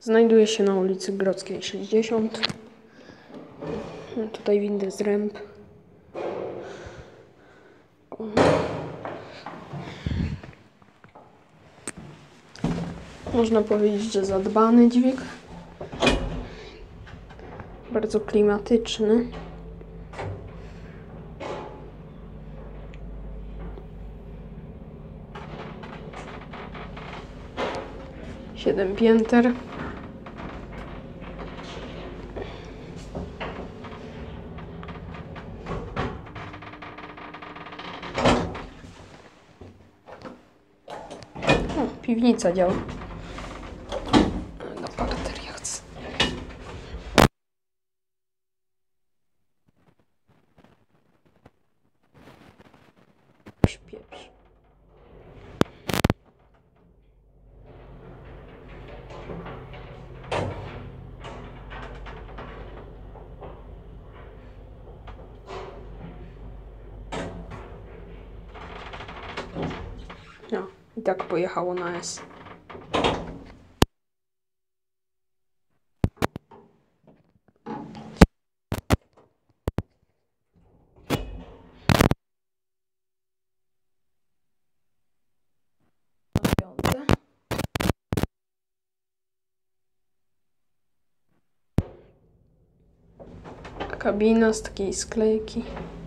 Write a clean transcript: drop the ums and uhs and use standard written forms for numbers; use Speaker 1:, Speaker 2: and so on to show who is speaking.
Speaker 1: Znajduje się na ulicy Grodzkiej 60. Tutaj windy z ręb. Można powiedzieć, że zadbany dźwig. Bardzo klimatyczny. Siedem pięter. Piwnica działa. Na parter ja chcę. Pieprz. No, i tak pojechało na S. Kabina z takiej sklejki.